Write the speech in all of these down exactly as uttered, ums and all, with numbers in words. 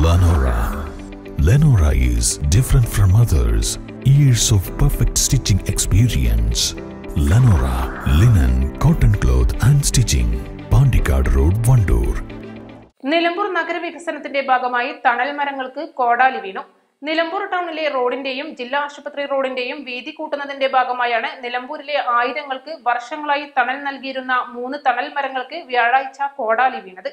Lenora. Lenora is different from others. Years of perfect stitching experience. Lenora linen, cotton cloth and stitching. Pandikad Road, Vandoor. Nilambur നഗരവികസനത്തിന്റെ ഭാഗമായി തണൽ മരങ്ങൾക്ക് കോടാലി വീണു. നിലമ്പൂർ ടൗണിലെ റോഡിന്റെയും ജില്ലാ ആശുപത്രി റോഡിന്റെയും വീതി കൂട്ടുന്നതിന്റെ ഭാഗമായാണ് നിലമ്പൂരിലെ ആയിരങ്ങൾക്ക് വർഷങ്ങളായി തണൽ നൽകിയിരുന്ന മൂന്ന് തണൽ മരങ്ങൾക്ക് വ്യാഴാഴ്ച കോടാലി വീണത്.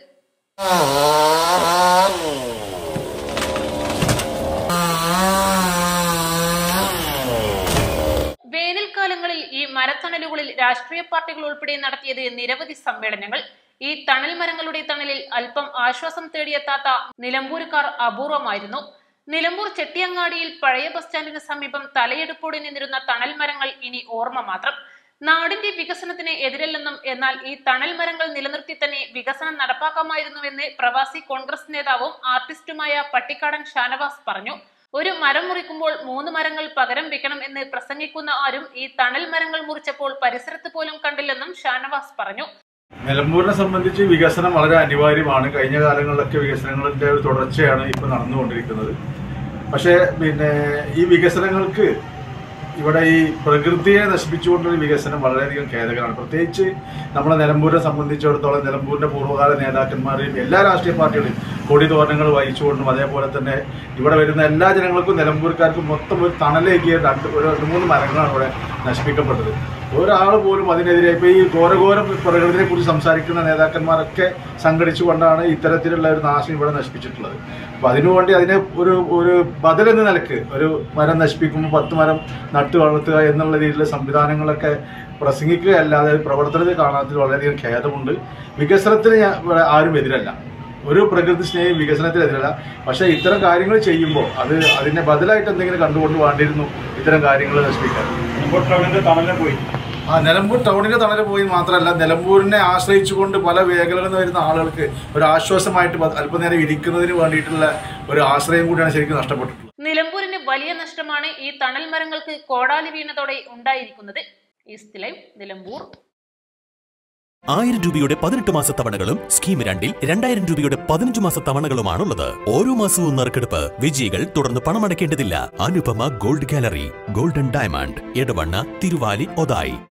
വേനൽക്കാലങ്ങളിൽ ഈ മരത്തണലുകളിൽ രാഷ്ട്രീയ പാർട്ടികൾ ഉൾപ്പെടെ നടത്തിയത് നിരവധി സമ്മേളനങ്ങൾ. ഈ തണൽ മരങ്ങളുടെ തണലിൽ അല്പം ആശ്വാസം തേടിയെത്താത്ത നിലമ്പൂരുകാർ അപൂർവമായിരുന്നു. നിലമ്പൂർ ചെട്ടിയങ്ങാടിയിൽ പഴയ ബസ് സ്റ്റാൻഡിന് സമീപം തലയെടുപ്പോടെ നിന്നിരുന്ന തണൽ മരങ്ങൾ ഇനി ഓർമ്മ മാത്രം. നാടിന്റെ വികസനത്തിന് എതിരല്ലെന്നും എന്നാൽ ഈ തണൽ മരങ്ങൾ നിലനിർത്തി തന്നെ വികസനം നടപ്പാക്കാമായിരുന്നുവെന്ന് പ്രവാസി കോൺഗ്രസ് നേതാവും ആർട്ടിസ്റ്റുമായ പട്ടിക്കാടൻ ഷാനവാസ് പറഞ്ഞു. ഒരു മരം മുറിക്കുമ്പോൾ മൂന്ന് മരങ്ങൾ പകരം വെക്കണം എന്ന് പ്രസംഗിക്കുന്ന ആരും ഈ തണൽ മരങ്ങൾ മുറിച്ചപ്പോൾ പരിസരത്ത് പോലും കണ്ടില്ലെന്നും ഷാനവാസ് പറഞ്ഞു. നിലമ്പൂരിനെ സംബന്ധിച്ച് വികസനം വളരെ അനിവാര്യമാണ്. കഴിഞ്ഞ കാലങ്ങളിലൊക്കെ വികസനങ്ങളുടെ ഒരു തുടർച്ചയാണ് ഇപ്പോൾ നടന്നുകൊണ്ടിരിക്കുന്നത്. പക്ഷേ പിന്നെ ഈ വികസനങ്ങൾക്ക് ഇവിടെ ഈ പ്രകൃതിയെ നശിപ്പിച്ചുകൊണ്ടൊരു വികസനം വളരെയധികം ഖേദകരമാണ്. പ്രത്യേകിച്ച് നമ്മുടെ നിലമ്പൂരിനെ സംബന്ധിച്ചിടത്തോളം നിലമ്പൂരിൻ്റെ പൂർവ്വകാല നേതാക്കന്മാരെയും എല്ലാ രാഷ്ട്രീയ പാർട്ടികളെയും കൊടി തോരണങ്ങൾ വഹിച്ചുകൊണ്ടും അതേപോലെ തന്നെ ഇവിടെ വരുന്ന എല്ലാ ജനങ്ങൾക്കും നിലമ്പൂർക്കാർക്കും മൊത്തം ഒരു തണലേക്കിയ രണ്ട് ഒരു രണ്ട് മൂന്ന് മരങ്ങളാണ് ഇവിടെ നശിപ്പിക്കപ്പെട്ടത്. ഒരാൾ പോലും അതിനെതിരെ ഇപ്പോൾ ഈ ഘോരഘോരം പ്രകൃതിയെ കുറിച്ച് സംസാരിക്കുന്ന നേതാക്കന്മാരൊക്കെ സംഘടിച്ചുകൊണ്ടാണ് ഇത്തരത്തിലുള്ള ഒരു നാശം ഇവിടെ നശിപ്പിച്ചിട്ടുള്ളത്. അപ്പോൾ അതിനുവേണ്ടി അതിനെ ഒരു ഒരു ബദലെന്ന നിലക്ക് ഒരു മരം നശിപ്പിക്കുമ്പോൾ പത്ത് മരം നട്ടു വളർത്തുക എന്നുള്ള രീതിയിലുള്ള സംവിധാനങ്ങളൊക്കെ പ്രസംഗിക്കുകയല്ലാതെ പ്രവർത്തനത്തിൽ കാണാത്തതിൽ വളരെയധികം ഖേദമുണ്ട്. വികസനത്തിന് ഇവിടെ ആരും എതിരല്ല, ഒരു പ്രകൃതി സ്നേഹം വികസനത്തിനെതിരല്ല. പക്ഷേ ഇത്തരം കാര്യങ്ങൾ ചെയ്യുമ്പോൾ അത് അതിനെ ബദലായിട്ട് എന്തെങ്കിലും കണ്ടുകൊണ്ട് വേണ്ടിയിരുന്നു ഇത്തരം കാര്യങ്ങൾ നശിപ്പിക്കാൻ. നിലമ്പൂർ ടൗണിൻ്റെ തണലിൽ പോയി ആ നിലമ്പൂർ ടൗണിൻ്റെ തണലിൽ പോയി മാത്രമല്ല, നിലമ്പൂരിനെ ആശ്രയിച്ചുകൊണ്ട് പല മേഖലകളിൽ നിന്ന് വരുന്ന ആളുകൾക്ക് ഒരു ആശ്വാസമായിട്ട് അല്പനേരം ഇരിക്കുന്നതിന് വേണ്ടിയിട്ടുള്ള ഒരു ആശ്രയം കൂടിയാണ് ശരിക്കും നഷ്ടപ്പെട്ടിട്ടുള്ളത്. നിലമ്പൂരിന് വലിയ നഷ്ടമാണ് ഈ തണൽ മരങ്ങൾക്ക് കോടാലി വീണതോടെ ഉണ്ടായിരിക്കുന്നത്. East live, Nilambur. ആയിരം രൂപയുടെ പതിനെട്ട് മാസ തവണകളും സ്കീം രണ്ടിൽ രണ്ടായിരം രൂപയുടെ പതിനഞ്ച് മാസ തവണകളുമാണുള്ളത്. ഓരോ മാസവും നറുക്കെടുപ്പ്. വിജയികൾ തുടർന്ന് പണമടയ്ക്കേണ്ടതില്ല. Anupama gold gallery, golden diamond, Edavanna, Thiruvali, Othayi.